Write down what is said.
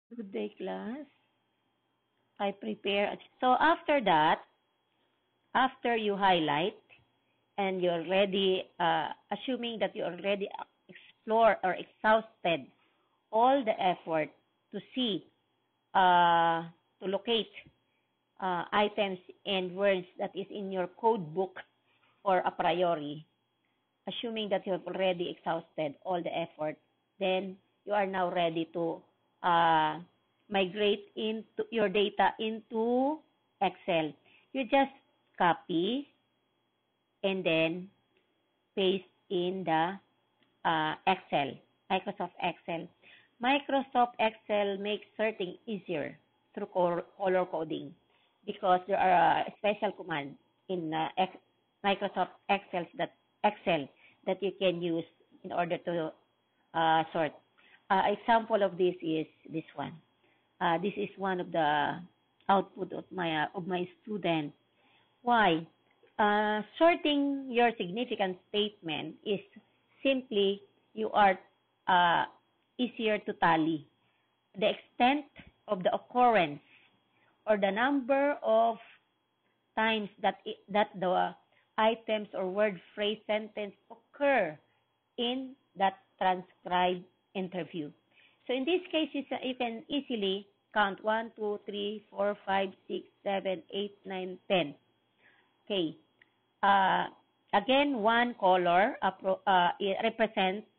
Good day, class. I prepare. So after that, after you highlight and you're ready, assuming that you already explored or exhausted all the effort to see, to locate items and words that is in your code book or a priori, assuming that you have already exhausted all the effort, then you are now ready to uh, migrate into your data into Excel. You just copy and then paste in the Excel, Microsoft Excel. Microsoft Excel makes sorting easier through color coding because there are a special command in Microsoft Excel that you can use in order to sort. Example of this is this one. This is one of the output of my student. Why? Sorting your significant statement is simply you are uh, easier to tally the extent of the occurrence or the number of times that the items or word, phrase, sentence occur in that transcribed interview. So in this case, you can easily count 1, 2, 3, 4, 5, 6, 7, 8, 9, 10. Okay. Uh, Again, one color it represents